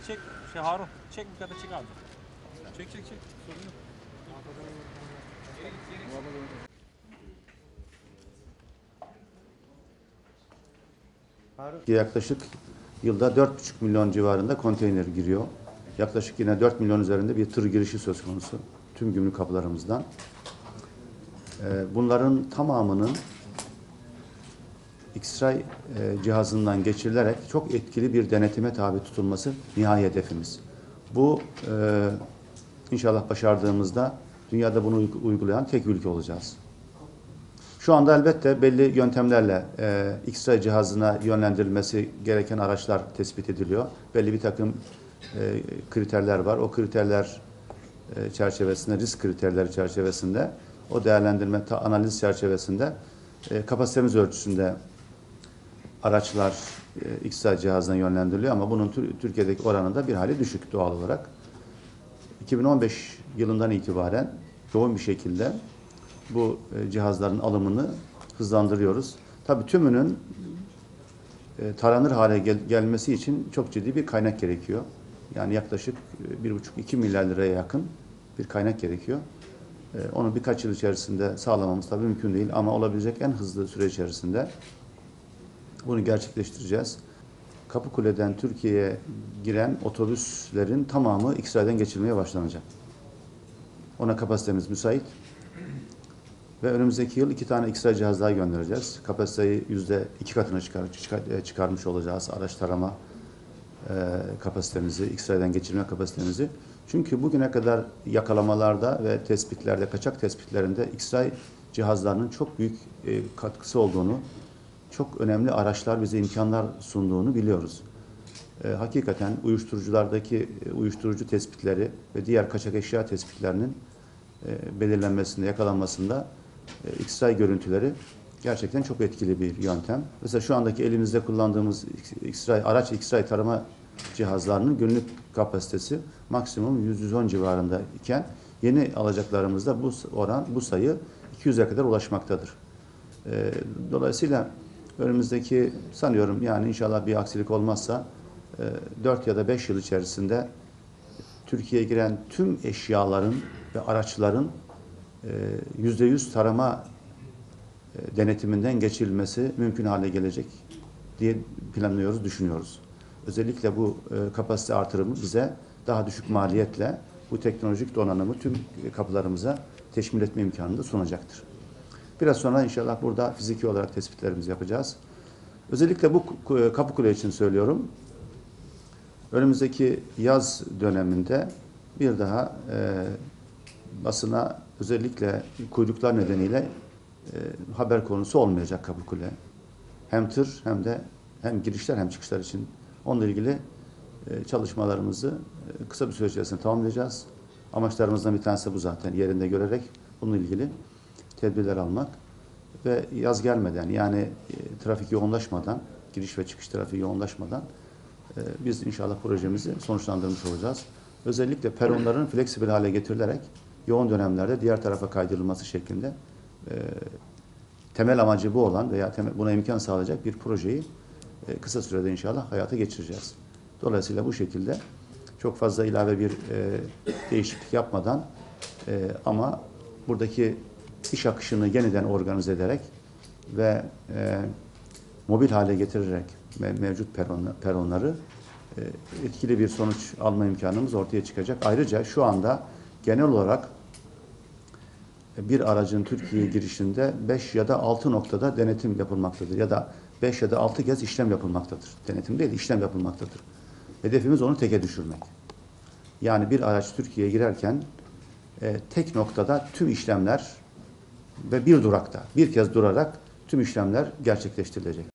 çek Harun. Çek bir kadar çek abi. Çek. Sorun yok. Yaklaşık yılda 4,5 milyon civarında konteyner giriyor. Yaklaşık yine 4 milyon üzerinde bir tır girişi söz konusu tüm gümrük kapılarımızdan. Bunların tamamının X-ray cihazından geçirilerek çok etkili bir denetime tabi tutulması nihai hedefimiz. Bu inşallah başardığımızda dünyada bunu uygulayan tek ülke olacağız. Şu anda elbette belli yöntemlerle X-ray cihazına yönlendirilmesi gereken araçlar tespit ediliyor. Belli bir takım kriterler var. O kriterler çerçevesinde, risk kriterleri çerçevesinde, o değerlendirme analiz çerçevesinde kapasitemiz ölçüsünde araçlar X-ray cihazına yönlendiriliyor ama bunun Türkiye'deki oranı da bir hali düşük doğal olarak. 2015 yılından itibaren yoğun bir şekilde bu cihazların alımını hızlandırıyoruz. Tabii tümünün taranır hale gelmesi için çok ciddi bir kaynak gerekiyor. Yani yaklaşık 1,5-2 milyar liraya yakın bir kaynak gerekiyor. Onu birkaç yıl içerisinde sağlamamız tabii mümkün değil ama olabilecek en hızlı süre içerisinde bunu gerçekleştireceğiz. Kapıkule'den Türkiye'ye giren otobüslerin tamamı X-ray'den geçirmeye başlanacak. Ona kapasitemiz müsait. Ve önümüzdeki yıl 2 tane X-ray cihaz daha göndereceğiz. Kapasiteyi %2 katına çıkarmış olacağız. Araç tarama kapasitemizi, X-ray'den geçirme kapasitemizi. Çünkü bugüne kadar yakalamalarda ve tespitlerde, kaçak tespitlerinde X-ray cihazlarının çok büyük katkısı olduğunu, çok önemli araçlar bize imkanlar sunduğunu biliyoruz. Hakikaten uyuşturuculardaki uyuşturucu tespitleri ve diğer kaçak eşya tespitlerinin belirlenmesinde, yakalanmasında X-ray görüntüleri gerçekten çok etkili bir yöntem. Mesela şu andaki elimizde kullandığımız araç X-ray tarama cihazlarının günlük kapasitesi maksimum 100-110 civarında iken yeni alacaklarımızda bu sayı 200'e kadar ulaşmaktadır. Dolayısıyla önümüzdeki sanıyorum yani inşallah bir aksilik olmazsa 4 ya da 5 yıl içerisinde Türkiye'ye giren tüm eşyaların ve araçların %100 tarama denetiminden geçirilmesi mümkün hale gelecek diye planlıyoruz, düşünüyoruz. Özellikle bu kapasite artırımı bize daha düşük maliyetle bu teknolojik donanımı tüm kapılarımıza teşmil etme imkanını da sunacaktır. Biraz sonra inşallah burada fiziki olarak tespitlerimizi yapacağız. Özellikle bu Kapıkule için söylüyorum. Önümüzdeki yaz döneminde bir daha basına özellikle kuyruklar nedeniyle haber konusu olmayacak Kapıkule. Hem tır hem girişler hem çıkışlar için onunla ilgili çalışmalarımızı kısa bir süre içerisinde tamamlayacağız. Amaçlarımızdan bir tanesi bu zaten yerinde görerek bununla ilgili tedbirler almak ve yaz gelmeden yani trafik yoğunlaşmadan, giriş ve çıkış trafiği yoğunlaşmadan biz inşallah projemizi sonuçlandırmış olacağız. Özellikle peronların fleksibil hale getirilerek yoğun dönemlerde diğer tarafa kaydırılması şeklinde temel amacı bu olan veya buna imkan sağlayacak bir projeyi kısa sürede inşallah hayata geçireceğiz. Dolayısıyla bu şekilde çok fazla ilave bir değişiklik yapmadan ama buradaki iş akışını yeniden organize ederek ve mobil hale getirerek mevcut peronları etkili bir sonuç alma imkanımız ortaya çıkacak. Ayrıca şu anda genel olarak bir aracın Türkiye'ye girişinde 5 ya da 6 noktada denetim yapılmaktadır ya da 5 ya da 6 kez işlem yapılmaktadır. Denetim değil, işlem yapılmaktadır. Hedefimiz onu teke düşürmek. Yani bir araç Türkiye'ye girerken tek noktada tüm işlemler ve bir durakta, bir kez durarak tüm işlemler gerçekleştirilecek.